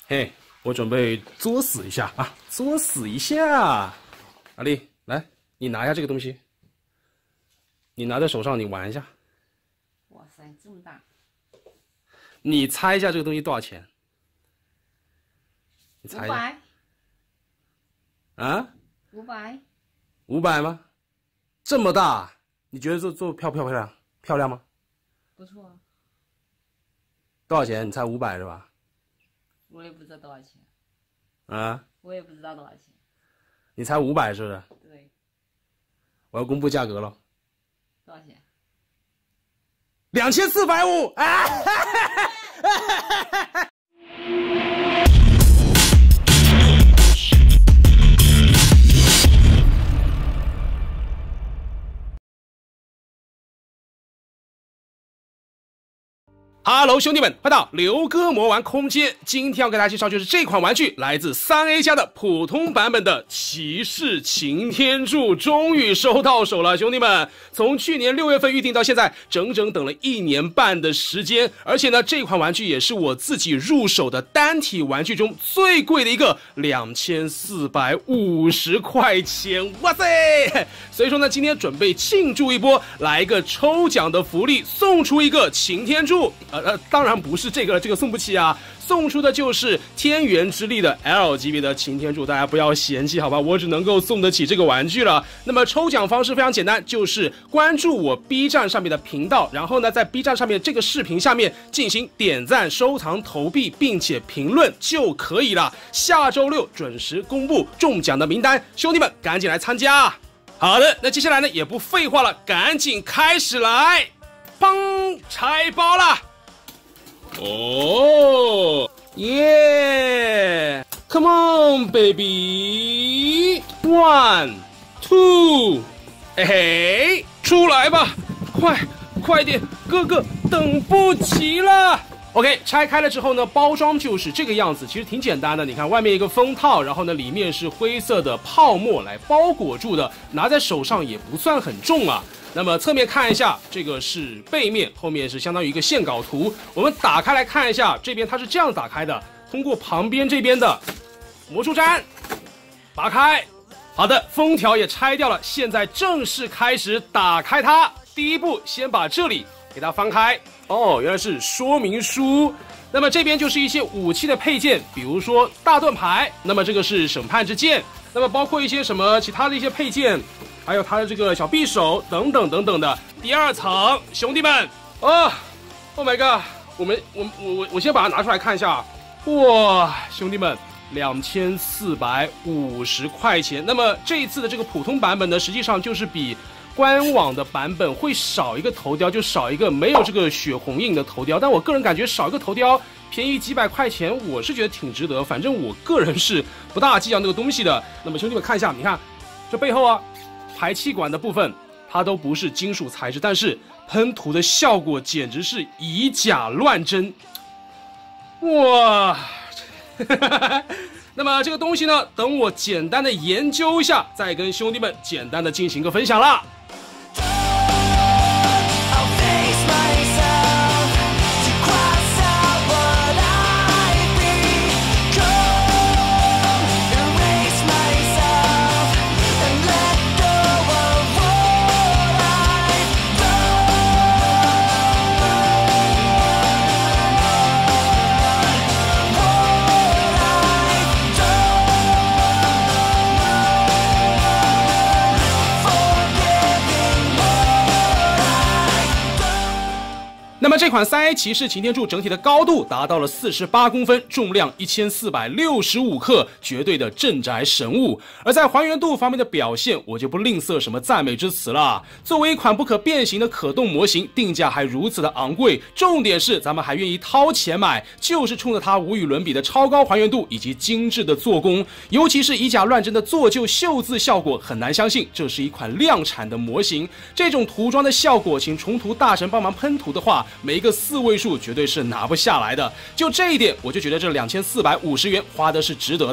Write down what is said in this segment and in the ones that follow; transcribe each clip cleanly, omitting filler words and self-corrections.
嘿，我准备作死一下啊，作死一下。阿丽，来，你拿一下这个东西，你拿在手上，你玩一下。 哇塞，这么大！ 你猜一下这个东西多少钱？你猜一下。 500。 啊 ？500。 500吗？这么大，你觉得做漂不漂亮？漂亮吗？ 不错啊。 多少钱？你猜500是吧？ 我也不知道多少钱。 啊？ 我也不知道多少钱。 你猜500是不是？ 对。 我要公布价格了。 多少钱 ？2450啊！Hello， 兄弟们，快到刘哥魔玩空间！今天要给大家介绍就是这款玩具，来自3A 家的普通版本的骑士擎天柱，终于收到手了，兄弟们！从去年6月份预定到现在，整整等了1年半的时间，而且呢，这款玩具也是我自己入手的单体玩具中最贵的一个，2450块钱，哇塞！所以说呢，今天准备庆祝一波，来一个抽奖的福利，送出一个擎天柱。当然不是这个送不起啊，送出的就是天元之力的 L 级别的擎天柱，大家不要嫌弃好吧，我只能够送得起这个玩具了。那么抽奖方式非常简单，就是关注我 B 站上面的频道，然后呢在 B 站上面这个视频下面进行点赞、收藏、投币，并且评论就可以了。下周6准时公布中奖的名单，兄弟们赶紧来参加。好的，那接下来呢也不废话了，赶紧开始来，砰，拆包了。哦耶 ！Come on, baby! 1, 2， 嘿嘿，出来吧，快点，哥哥等不及了。OK， 拆开了之后呢，包装就是这个样子，其实挺简单的。你看，外面一个封套，然后呢，里面是灰色的泡沫来包裹住的，拿在手上也不算很重啊。那么侧面看一下，这个是背面，后面是相当于一个线稿图。我们打开来看一下，这边它是这样打开的，通过旁边这边的魔术毡拔开。好的，封条也拆掉了，现在正式开始打开它。第一步，先把这里给它翻开。哦，原来是说明书。那么这边就是一些武器的配件，比如说大盾牌，那么这个是审判之剑，那么包括一些什么其他的一些配件。还有它的这个小匕首等等等等的。第二层，兄弟们啊 ，Oh my god， 我先把它拿出来看一下。哇，兄弟们，2450块钱。那么这一次的这个普通版本呢，实际上就是比官网的版本会少一个头雕，就少一个没有这个血红印的头雕。但我个人感觉少一个头雕，便宜几百块钱，我是觉得挺值得。反正我个人是不大计较那个东西的。那么兄弟们看一下，你看这背后啊。排气管的部分它都不是金属材质，但是喷涂的效果简直是以假乱真，哇！那么这个东西呢，等我简单的研究一下，再跟兄弟们简单的进行个分享啦。那么这款3A 骑士擎天柱整体的高度达到了48公分，重量1465克，绝对的镇宅神物。而在还原度方面的表现，我就不吝啬什么赞美之词了。作为一款不可变形的可动模型，定价还如此的昂贵，重点是咱们还愿意掏钱买，就是冲着它无与伦比的超高还原度以及精致的做工，尤其是以假乱真的做旧绣字效果，很难相信这是一款量产的模型。这种涂装的效果，请重涂大神帮忙喷涂的话，每一个4位数绝对是拿不下来的。就这一点，我就觉得这2450元花的是值得的。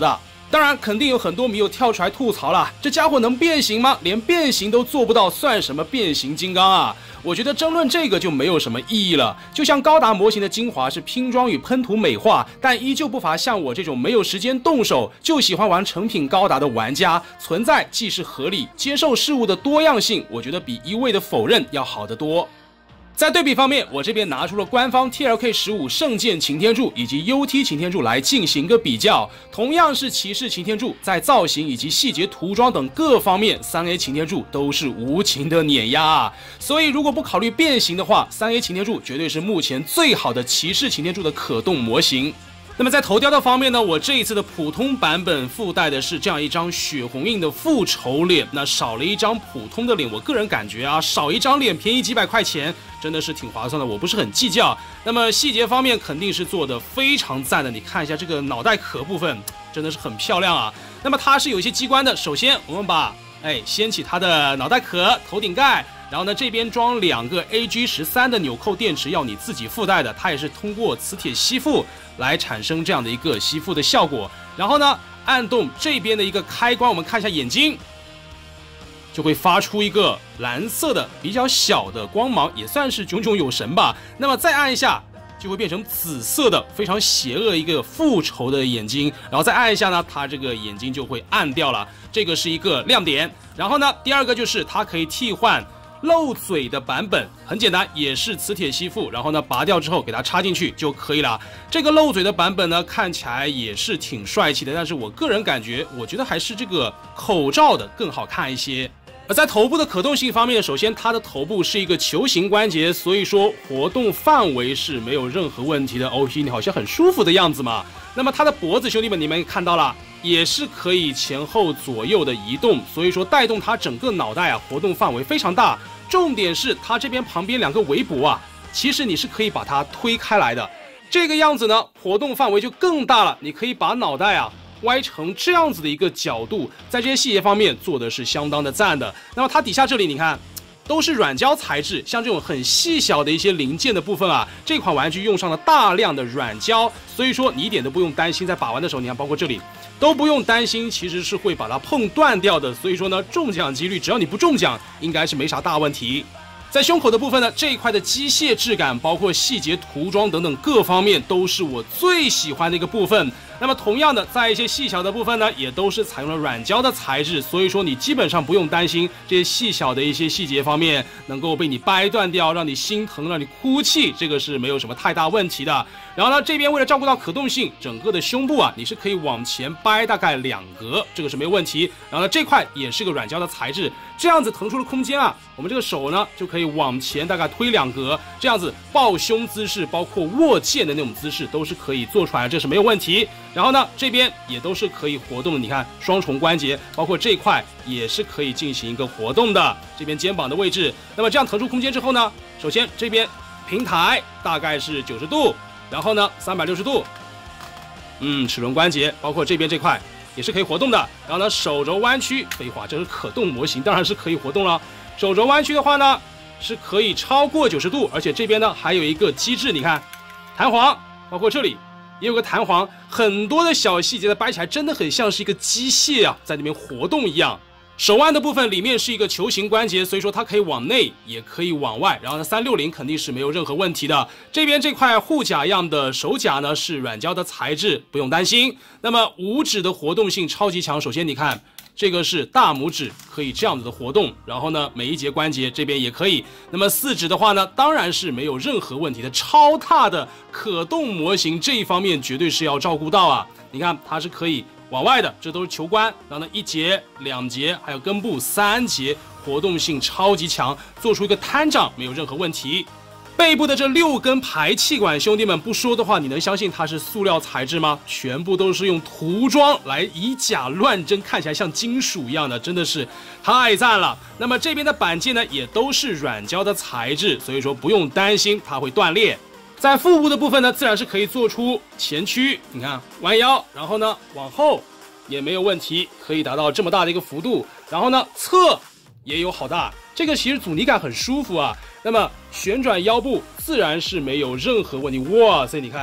当然，肯定有很多迷友跳出来吐槽了，这家伙能变形吗？连变形都做不到，算什么变形金刚啊？我觉得争论这个就没有什么意义了。就像高达模型的精华是拼装与喷涂美化，但依旧不乏像我这种没有时间动手就喜欢玩成品高达的玩家，存在既是合理，接受事物的多样性，我觉得比一味的否认要好得多。在对比方面，我这边拿出了官方 TLK15 圣剑擎天柱以及 UT 擎天柱来进行个比较。同样是骑士擎天柱，在造型以及细节涂装等各方面 3A 擎天柱都是无情的碾压啊！所以如果不考虑变形的话， 3A 擎天柱绝对是目前最好的骑士擎天柱的可动模型。那么在头雕的方面呢，我这一次的普通版本附带的是这样一张血红印的复仇脸，那少了一张普通的脸，我个人感觉啊，少一张脸便宜几百块钱，真的是挺划算的，我不是很计较。那么细节方面肯定是做的非常赞的，你看一下这个脑袋壳部分，真的是很漂亮啊。那么它是有一些机关的，首先我们把掀起它的脑袋壳、头顶盖。然后呢，这边装2个 AG13的纽扣电池，要你自己附带的，它也是通过磁铁吸附来产生这样的一个吸附的效果。然后呢，按动这边的一个开关，我们看一下眼睛，就会发出一个蓝色的比较小的光芒，也算是炯炯有神吧。那么再按一下，就会变成紫色的非常邪恶一个复仇的眼睛，然后再按一下呢，它这个眼睛就会暗掉了，这个是一个亮点。然后呢，第二个就是它可以替换漏嘴的版本，很简单，也是磁铁吸附，然后呢拔掉之后给它插进去就可以了。这个漏嘴的版本呢看起来也是挺帅气的，但是我个人感觉，我觉得还是这个口罩的更好看一些。而在头部的可动性方面，首先它的头部是一个球形关节，所以说活动范围是没有任何问题的。OP 你好像很舒服的样子嘛。那么它的脖子，兄弟们你们看到了，也是可以前后左右的移动，所以说带动它整个脑袋啊活动范围非常大。重点是它这边旁边2个围脖啊，其实你是可以把它推开来的，这个样子呢活动范围就更大了，你可以把脑袋啊歪成这样子的一个角度，在这些细节方面做的是相当的赞的。那么它底下这里你看都是软胶材质，像这种很细小的一些零件的部分啊，这款玩具用上了大量的软胶，所以说你一点都不用担心在把玩的时候，你看包括这里都不用担心其实是会把它碰断掉的，所以说呢中奖几率只要你不中奖应该是没啥大问题。在胸口的部分呢，这一块的机械质感包括细节涂装等等各方面都是我最喜欢的一个部分。那么同样的，在一些细小的部分呢，也都是采用了软胶的材质，所以说你基本上不用担心这些细小的一些细节方面能够被你掰断掉，让你心疼，让你哭泣，这个是没有什么太大问题的。然后呢，这边为了照顾到可动性，整个的胸部啊，你是可以往前掰大概2格，这个是没问题。然后呢，这块也是个软胶的材质，这样子腾出了空间啊，我们这个手呢就可以往前大概推2格，这样子抱胸姿势，包括握剑的那种姿势都是可以做出来的，这是没有问题。然后呢，这边也都是可以活动的，你看双重关节，包括这块也是可以进行一个活动的，这边肩膀的位置。那么这样腾出空间之后呢，首先这边平台大概是90度，然后呢360度，齿轮关节，包括这边这块也是可以活动的。然后呢，手肘弯曲，废话，这是可动模型，当然是可以活动了。手肘弯曲的话呢，是可以超过90度，而且这边呢还有一个机制，你看弹簧，包括这里也有个弹簧，很多的小细节的掰起来真的很像是一个机械啊，在那边活动一样。手腕的部分里面是一个球形关节，所以说它可以往内也可以往外，然后呢360肯定是没有任何问题的。这边这块护甲样的手甲呢是软胶的材质，不用担心。那么五指的活动性超级强，首先你看这个是大拇指可以这样子的活动，然后呢每一节关节这边也可以。那么4指的话呢，当然是没有任何问题的，超大的可动模型这一方面绝对是要照顾到啊。你看它是可以往外的，这都是球关，然后呢1节、2节，还有根部3节，活动性超级强，做出一个摊掌没有任何问题。背部的这6根排气管，兄弟们不说的话，你能相信它是塑料材质吗？全部都是用涂装来以假乱真，看起来像金属一样的，真的是太赞了。那么这边的板件呢，也都是软胶的材质，所以说不用担心它会断裂。在腹部的部分呢，自然是可以做出前屈，你看弯腰，然后呢往后也没有问题，可以达到这么大的一个幅度。然后呢侧也有好大，这个其实阻尼感很舒服啊。那么旋转腰部自然是没有任何问题，哇塞，你看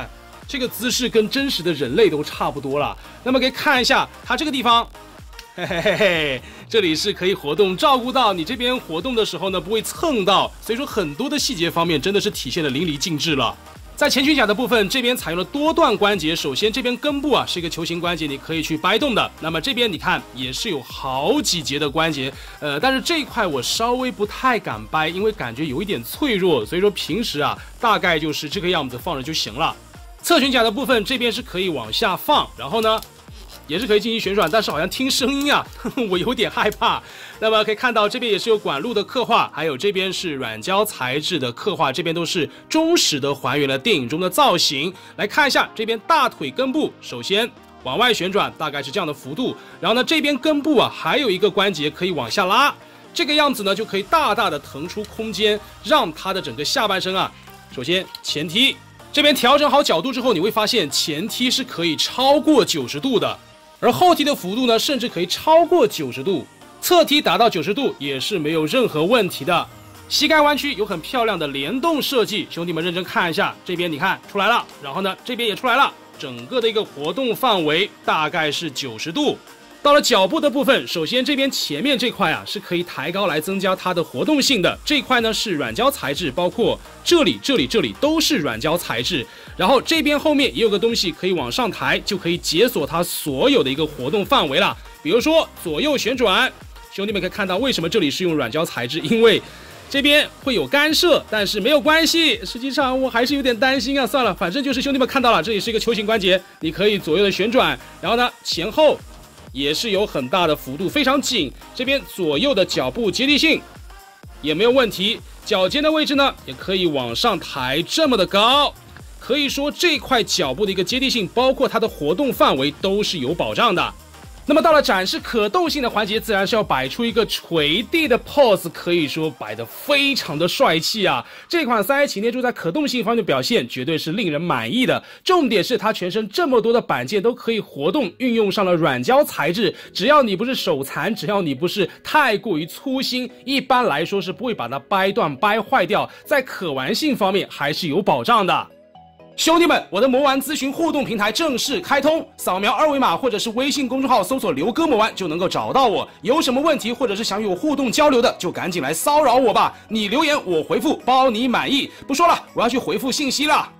这个姿势跟真实的人类都差不多了。那么可以看一下它这个地方，嘿嘿嘿嘿，这里是可以活动，照顾到你这边活动的时候呢不会蹭到，所以说很多的细节方面真的是体现的淋漓尽致了。在前裙甲的部分，这边采用了多段关节。首先这边根部啊是一个球形关节，你可以去掰动的。那么这边你看也是有好几节的关节，但是这一块我稍微不太敢掰，因为感觉有一点脆弱，所以说平时啊大概就是这个样子放着就行了。侧裙甲的部分这边是可以往下放，然后呢也是可以进行旋转，但是好像听声音啊我有点害怕。那么可以看到这边也是有管路的刻画，还有这边是软胶材质的刻画，这边都是忠实的还原了电影中的造型。来看一下这边大腿根部，首先往外旋转大概是这样的幅度，然后呢这边根部啊还有一个关节可以往下拉，这个样子呢就可以大大的腾出空间，让它的整个下半身啊，首先前踢这边调整好角度之后，你会发现前踢是可以超过90度的，而后踢的幅度呢甚至可以超过90度，侧踢达到90度也是没有任何问题的。膝盖弯曲有很漂亮的联动设计，兄弟们认真看一下，这边你看出来了，然后呢这边也出来了，整个的一个活动范围大概是90度。到了脚部的部分，首先这边前面这块啊是可以抬高来增加它的活动性的，这一块呢是软胶材质，包括这里都是软胶材质，然后这边后面也有个东西可以往上抬，就可以解锁它所有的一个活动范围了。比如说左右旋转，兄弟们可以看到为什么这里是用软胶材质，因为这边会有干涉，但是没有关系，实际上我还是有点担心啊，算了，反正就是兄弟们看到了，这里是一个球形关节，你可以左右的旋转，然后呢前后也是有很大的幅度，非常紧，这边左右的脚部接地性也没有问题，脚尖的位置呢也可以往上抬，这么的高，可以说这块脚部的一个接地性，包括它的活动范围都是有保障的。那么到了展示可动性的环节，自然是要摆出一个垂地的 pose， 可以说摆得非常的帅气啊！这款3A擎天柱在可动性方面的表现绝对是令人满意的，重点是它全身这么多的板件都可以活动，运用上了软胶材质，只要你不是手残，只要你不是太过于粗心，一般来说是不会把它掰断掰坏掉，在可玩性方面还是有保障的。兄弟们，我的魔玩咨询互动平台正式开通，扫描2维码或者是微信公众号搜索刘哥魔玩就能够找到我，有什么问题或者是想与我互动交流的，就赶紧来骚扰我吧，你留言我回复，包你满意。不说了，我要去回复信息了。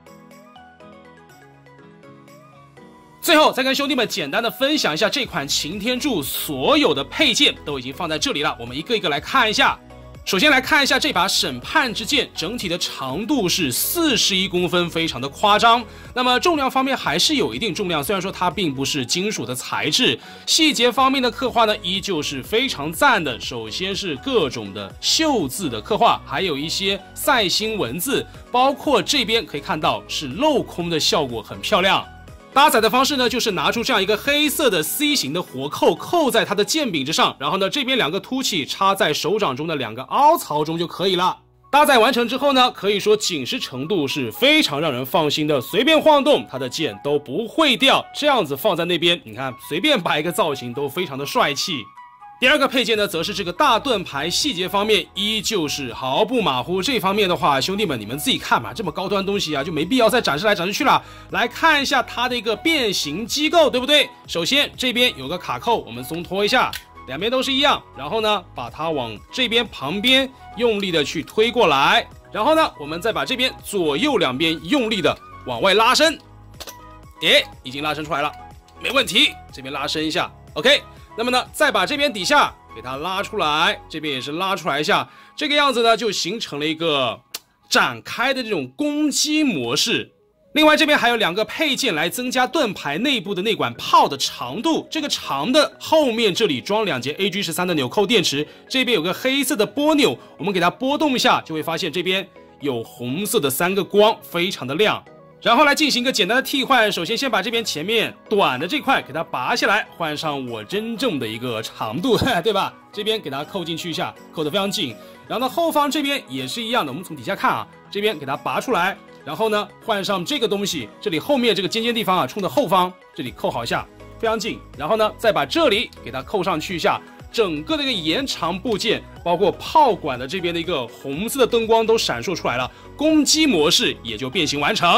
最后再跟兄弟们简单的分享一下这款擎天柱所有的配件都已经放在这里了，我们一个一个来看一下。首先来看一下这把审判之剑，整体的长度是41公分，非常的夸张。那么重量方面还是有一定重量，虽然说它并不是金属的材质。细节方面的刻画呢，依旧是非常赞的。首先是各种的绣字的刻画，还有一些赛星文字，包括这边可以看到是镂空的效果，很漂亮。搭载的方式呢，就是拿出这样一个黑色的 C 型的活扣，扣在它的剑柄之上，然后呢，这边2个凸起插在手掌中的2个凹槽中就可以了。搭载完成之后呢，可以说紧实程度是非常让人放心的，随便晃动它的剑都不会掉。这样子放在那边，你看随便摆一个造型都非常的帅气。第2个配件呢，则是这个大盾牌，细节方面依旧是毫不马虎。这方面的话，兄弟们你们自己看吧，这么高端东西啊，就没必要再展示来展示去了。来看一下它的一个变形机构，对不对？首先这边有个卡扣，我们松脱一下，两边都是一样。然后呢，把它往这边旁边用力的去推过来，然后呢，我们再把这边左右两边用力的往外拉伸。已经拉伸出来了，没问题。这边拉伸一下 ，OK。那么呢，再把这边底下给它拉出来，这边也是拉出来一下，这个样子呢就形成了一个展开的这种攻击模式。另外这边还有2个配件来增加盾牌内部的那管炮的长度，这个长的后面这里装2节 AG13 的纽扣电池，这边有个黑色的拨钮，我们给它拨动一下，就会发现这边有红色的3个光，非常的亮。然后来进行一个简单的替换，首先把这边前面短的这块给它拔下来，换上我真正的一个长度，对吧？这边给它扣进去一下，扣得非常紧。然后呢，后方这边也是一样的，我们从底下看啊，这边给它拔出来，然后呢换上这个东西，这里后面这个尖尖地方啊，冲着后方这里扣好一下，非常紧。然后呢再把这里给它扣上去一下，整个的一个延长部件，包括炮管的这边的一个红色的灯光都闪烁出来了，攻击模式也就变形完成。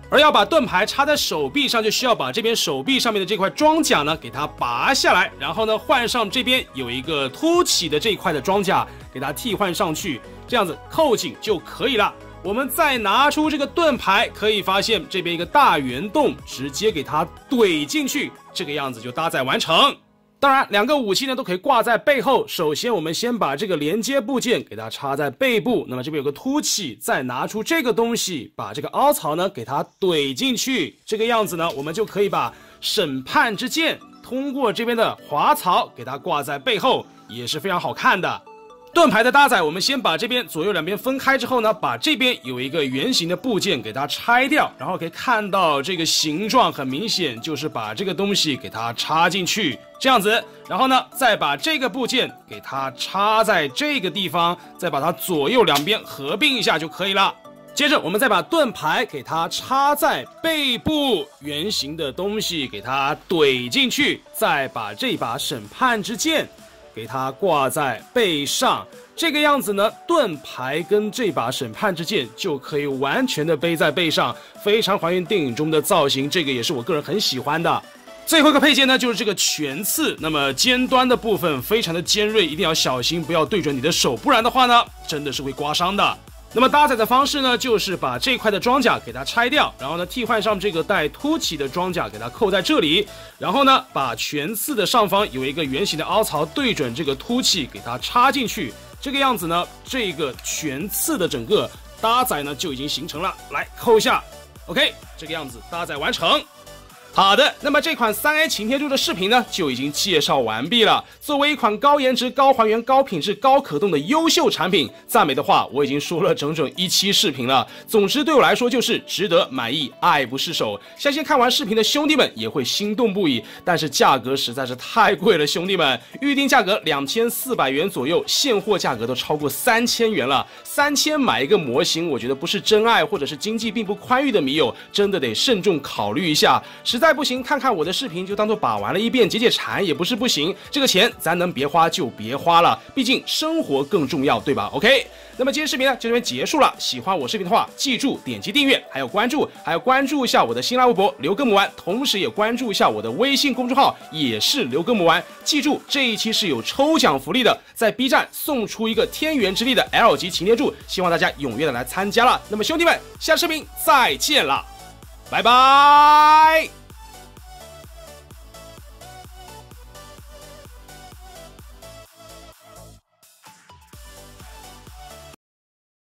而要把盾牌插在手臂上，就需要把这边手臂上面的这块装甲呢给它拔下来，然后呢换上这边有一个凸起的这一块的装甲，给它替换上去，这样子扣紧就可以了。我们再拿出这个盾牌，可以发现这边一个大圆洞，直接给它怼进去，这个样子就搭载完成。当然，两个武器呢都可以挂在背后。首先，我们先把这个连接部件给它插在背部，那么这边有个凸起，再拿出这个东西，把这个凹槽呢给它怼进去。这个样子呢，我们就可以把审判之剑通过这边的滑槽给它挂在背后，也是非常好看的。盾牌的搭载，我们先把这边左右两边分开之后呢，把这边有一个圆形的部件给它拆掉，然后可以看到这个形状很明显，就是把这个东西给它插进去，这样子，然后呢，再把这个部件给它插在这个地方，再把它左右两边合并一下就可以了。接着我们再把盾牌给它插在背部，圆形的东西给它怼进去，再把这把审判之剑给它挂在背上，这个样子呢，盾牌跟这把审判之剑就可以完全的背在背上，非常还原电影中的造型，这个也是我个人很喜欢的。最后一个配件呢，就是这个拳刺，那么尖端的部分非常的尖锐，一定要小心，不要对准你的手，不然的话呢，真的是会刮伤的。那么搭载的方式呢，就是把这块的装甲给它拆掉，然后呢替换上这个带凸起的装甲给它扣在这里，然后呢把拳刺的上方有一个圆形的凹槽对准这个凸起给它插进去，这个样子呢，这个拳刺的整个搭载呢就已经形成了。来扣一下 ，OK， 这个样子搭载完成。好的，那么这款3A 擎天柱的视频呢就已经介绍完毕了。作为一款高颜值、高还原、高品质、高可动的优秀产品，赞美的话我已经说了整整1期视频了。总之对我来说就是值得、满意、爱不释手。相信看完视频的兄弟们也会心动不已，但是价格实在是太贵了，兄弟们，预定价格2400元左右，现货价格都超过3000元了。3000买一个模型，我觉得不是真爱或者是经济并不宽裕的迷友，真的得慎重考虑一下。实在不行，看看我的视频就当做把玩了一遍，解解馋也不是不行。这个钱咱能别花就别花了，毕竟生活更重要，对吧 ？OK， 那么今天视频呢就这边结束了。喜欢我视频的话，记住点击订阅，还有关注一下我的新浪微博刘哥魔玩，同时也关注一下我的微信公众号，也是刘哥魔玩。记住这一期是有抽奖福利的，在 B 站送出一个天元之力的 L 级擎天柱，希望大家踊跃的来参加了。那么兄弟们，下视频再见了，拜拜。